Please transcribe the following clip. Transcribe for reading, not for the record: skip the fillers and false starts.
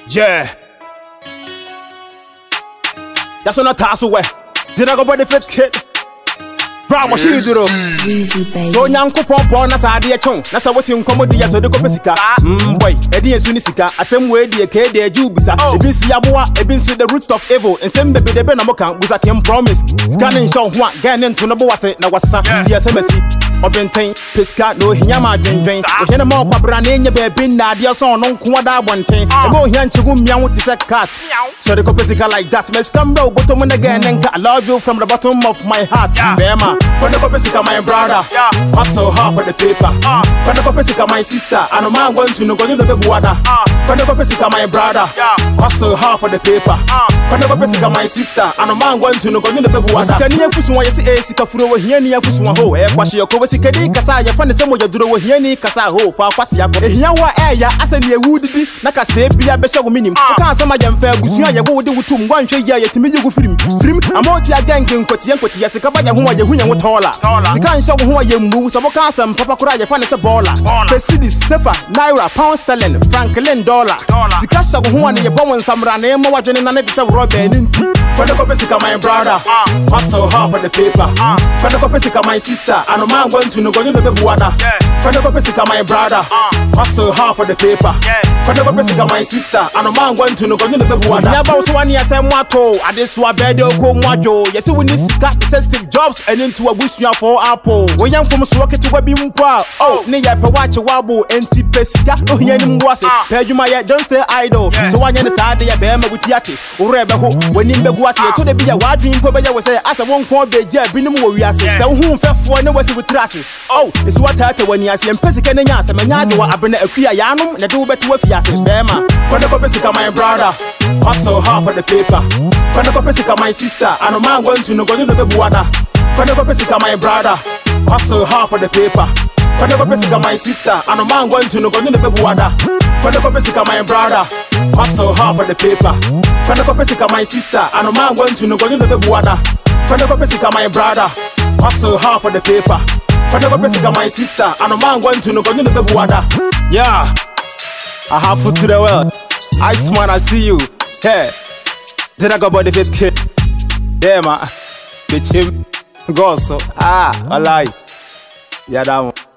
Yeah. That's not a way. Did I go by the fit kid? Ramo Shidro. So nyanko pon na sa de chon na sa wotim komodi ya so de kopesika boy edi ensunisika asem we de ke de ju bisa ebi si aboa ebi si the root of evil ensem bebe de be na mokan busa kem promise scanning show ho a gan nto no bo wase na wasa si asemasi obenten peska no hinya ma dwendwen o hene ma kwabra na enye bebe na de so no nko da bonten e mo hia nchegu mia wo dise cat so de kopesika like that mes come bro bottom na gan nka I love you from the bottom of my heart bema when the kopesika my brother hustle half of the paper when the kopesika my sister and no man going to no go no be buada when the kopesika my brother hustle half of the paper when the kopesika my sister and no man going to no go no be buada kan ye fusu wa yesi e sika furo wo hia ni afusu wa ho e kwahye ko sika di kasa ye fa ne semo yaduro wo hia ni kasa ho fa kwase akọ e hia wa e ya asa ne ewudidi na kasa e bia be hye wo minim o kan sama ye mfa agusu a ye wo de wutum gwanhwe ye ye timi yugu firim amoti agange nkoti ye sika ba ye ho ye hunya wo tola sika nhye wo ho ye mbu so bo kan sam papa kura ye fa ne se baller pesidi sefa naira pound sterling franklin dollar sika hye wo ho ne ye bo won samra na e mo wadwene na ne de se rubber ni nti when the kopesika my brother hustle half of the paper when the kopesika my sister and no man going to no go no be buada when the kopesika my brother hustle half of the paper when the kopesika my sister and no man going to no go no be buada ya ba so wan ya say mwato adeso abede ko mwajo yesi we need sika sensitive jobs and into abusua for apple we yan from so ketu ba bi mkwa oh ne ya pe wache wabo enti pesika no hia ni mwase pe adwuma ya don't stay idle so wan ya ne saade ya be ma gutiate ore be ho wani mbegu ase to de bi ya wadwin po be ya we say asa won ko be ja binim wo wiase se wo hu mfefo ne wasi butrase oh isi watata wani ase empesika ne nya ase manya de wa abena akua ya anum ne de wo beto afiase be ma when the kopesika my brother hustle half of the paper when the kopesika my sister and no man going to no go no be buada when the kopesika my brother hustle half of the paper when the kopesika my sister and no man going to no go no be buada when the kopesika my brother hustle half of the paper when the kopesika my sister and no man going to no go no be buada when the kopesika my brother hustle half of the paper when the kopesika my sister and no man going to no go no be buada yeah I have food to the world Iceman I see you hey did I go by the fit kid yeah man bitch him go so I lie yeah that one